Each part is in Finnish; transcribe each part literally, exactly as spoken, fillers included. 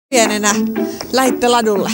Pienenä lähditte ladulle?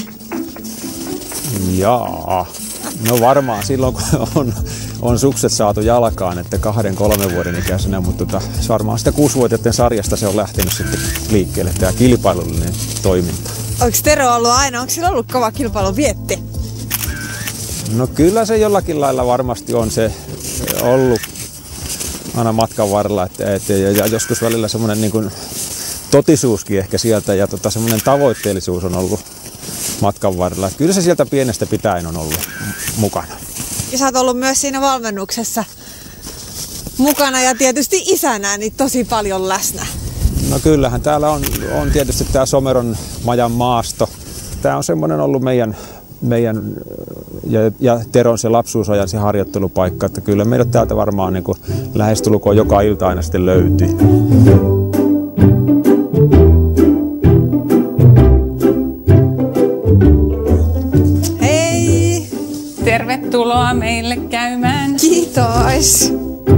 Jaa. No varmaan silloin, kun on, on sukset saatu jalkaan, että kahden, kolmen vuoden ikäisenä, mutta tota, varmaan sitä kuusivuotiaiden sarjasta se on lähtenyt sitten liikkeelle, tämä kilpailullinen toiminta. Onko Tero ollut aina, onko sillä ollut kova kilpailun vietti? No kyllä se jollakin lailla varmasti on se ollut aina matkan varrella, että, että, ja, ja joskus välillä semmoinen niin kuin totisuuskin ehkä sieltä ja tota, semmoinen tavoitteellisuus on ollut matkan varrella. Kyllä se sieltä pienestä pitäen on ollut mukana. Ja sä oot ollut myös siinä valmennuksessa mukana ja tietysti isänä niin tosi paljon läsnä. No kyllähän täällä on, on tietysti tämä Someron majan maasto. Tämä on semmoinen ollut meidän, meidän ja, ja Teron se lapsuusajan se harjoittelupaikka, että kyllä meidät täältä varmaan niin kuin lähestulkoon joka ilta aina sitten löytyy. Hei! Tervetuloa meille käymään. Kiitos!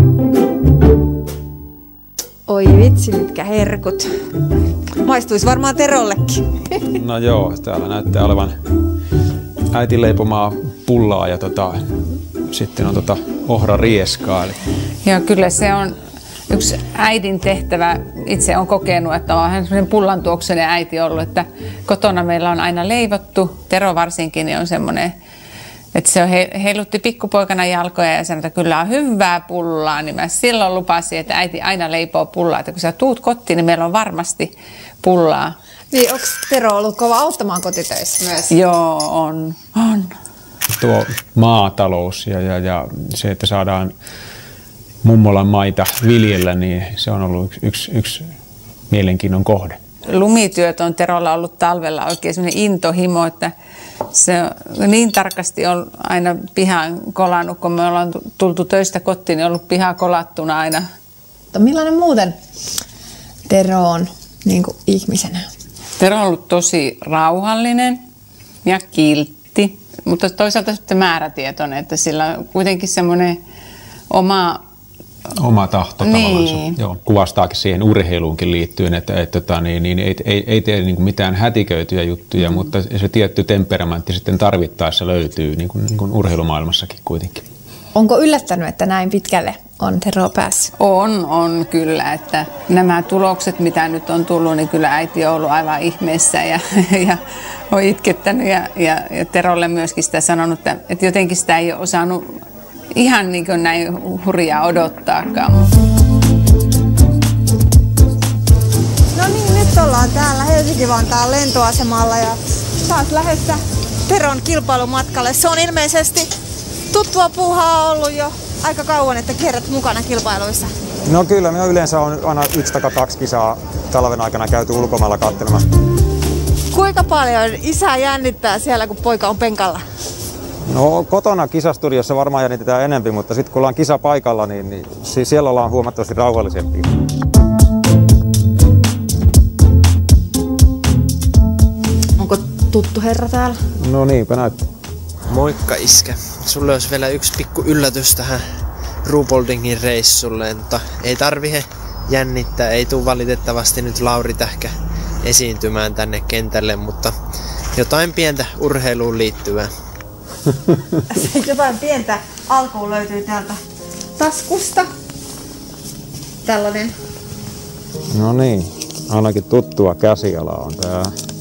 Oi vitsi, mitkä herkut. Maistuisi varmaan Terollekin. No joo, täällä näyttää olevan äiti leipomaa pullaa ja tota, sitten on tota ohrarieskaa. Eli... Joo, kyllä se on yksi äidin tehtävä. Itse olen kokenut, että on semmoinen pullantuoksuinen äiti ollut, että kotona meillä on aina leivottu. Tero varsinkin niin on semmoinen, että se heilutti pikkupoikana jalkoja ja sanoi, että kyllä on hyvää pullaa. Niin mä silloin lupasin, että äiti aina leipoo pullaa, että kun sä tuut kotiin, niin meillä on varmasti pullaa. Niin, onko Tero ollut kova auttamaan kotitöissä myös? Joo, on. on. Tuo maatalous ja, ja, ja se, että saadaan mummolan maita viljellä, niin se on ollut yksi, yksi, yksi mielenkiinnon kohde. Lumityöt on Terolla ollut talvella oikein sellainen intohimo, että se on niin tarkasti on aina pihaan kolannut, kun me ollaan tultu töistä kotiin, niin on ollut piha kolattuna aina. Millainen muuten Tero on niin kuin ihmisenä? Tero on ollut tosi rauhallinen ja kiltti, mutta toisaalta sitten määrätietoinen, että sillä on kuitenkin semmoinen oma... Oma tahto tavallaan. Niin. Joo, kuvastaakin siihen urheiluunkin liittyen, että, että, että niin, niin, ei, ei, ei tee niin kuin mitään hätiköityjä juttuja, mm. mutta se tietty temperamentti sitten tarvittaessa löytyy niin kuin, niin kuin urheilumaailmassakin kuitenkin. Onko yllättänyt, että näin pitkälle on Tero päässyt? On, on kyllä, että nämä tulokset, mitä nyt on tullut, niin kyllä äiti on ollut aivan ihmeessä ja, ja on itkettänyt ja, ja, ja Terolle myöskin sitä sanonut, että, että jotenkin sitä ei ole osannut ihan niin kuin näin hurjaa odottaakaan. No niin, nyt ollaan täällä Helsinki-Vantaan lentoasemalla ja taas lähdössä Teron kilpailumatkalle. Se on ilmeisesti tuttua puuhaa ollut jo aika kauan, että kierrät mukana kilpailuissa. No kyllä, me yleensä on aina yksi tai kaksi kisaa talven aikana käyty ulkomailla katselemaan. Kuinka paljon isä jännittää siellä, kun poika on penkalla? No kotona kisastudiossa varmaan jännitetään enemmän, mutta sitten kun ollaan kisapaikalla, niin, niin siellä ollaan huomattavasti rauhallisempia. Onko tuttu herra täällä? No niinpä näyttää. Moikka iskä. Sulle olisi vielä yksi pikku yllätys tähän Ruhpoldingin reissulle, mutta ei tarvitse jännittää. Ei tule valitettavasti nyt Lauri Tähkä esiintymään tänne kentälle, mutta jotain pientä urheiluun liittyvää. Jotain pientä alkuun löytyy täältä taskusta. Tällainen. No niin, ainakin tuttua käsialaa on tää.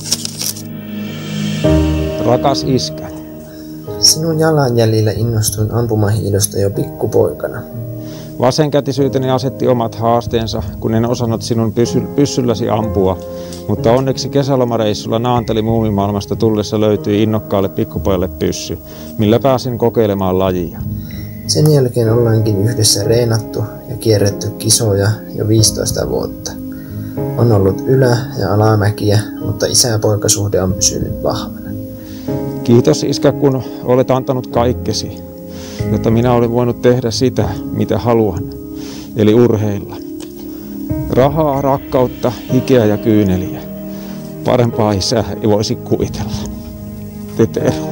Rakas iskä. Sinun jalanjäljillä innostuin ampumahiidosta jo pikkupoikana. Vasenkätisyyteni asetti omat haasteensa, kun en osannut sinun pyssy- pyssylläsi ampua, mutta onneksi kesälomareissulla Naantali muumimaailmasta tullessa löytyi innokkaalle pikkupojalle pyssy, millä pääsin kokeilemaan lajia. Sen jälkeen ollaankin yhdessä reenattu ja kierretty kisoja jo viisitoista vuotta. On ollut ylä- ja alamäkiä, mutta isä- ja poikasuhde on pysynyt vahvana. Kiitos iskä, kun olet antanut kaikkesi, jotta minä olen voinut tehdä sitä, mitä haluan, eli urheilla. Rahaa, rakkautta, hikeä ja kyyneliä. Parempaa isää ei voisi kuvitella. Tero.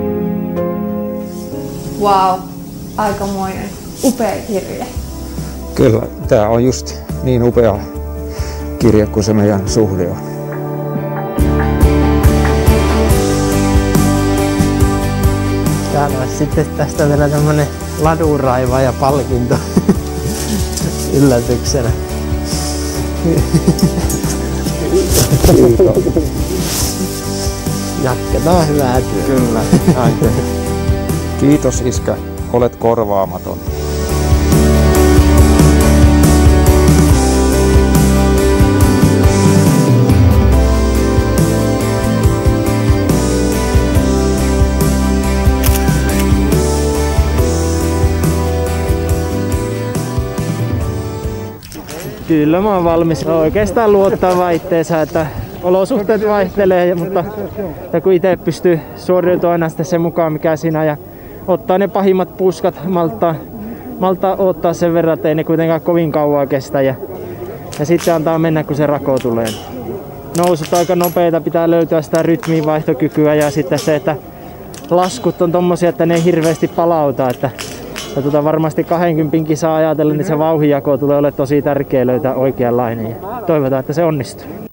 Wow, aikamoinen upea kirje. Kyllä, tää on just niin upea kirja kuin se meidän suhde on. Täällä olisi sitten tästä vielä tämmönen laduraiva ja palkinto yllätyksenä. Jatketaan hyvää työtä. Kyllä, näin. Kiitos iskä, olet korvaamaton. Kyllä mä oon valmis oikeastaan luottaa itteensä, että olosuhteet vaihtelee, mutta kun itse pystyy suoriutumaan aina sitten sen mukaan mikä siinä ja ottaa ne pahimmat puskat, malttaa, malttaa ottaa sen verran, että ei ne kuitenkaan kovin kauan kestä ja, ja sitten antaa mennä kun se rako tulee. Nousut aika nopeita, pitää löytää sitä rytmiinvaihtokykyä ja sitten se, että laskut on tommosia, että ne ei hirveästi palauta. Että Ja tuota varmasti kaksikymmentä kisaa ajatellen, niin se vauhdinjako tulee olemaan tosi tärkeä löytää oikeanlainen ja toivotaan, että se onnistuu.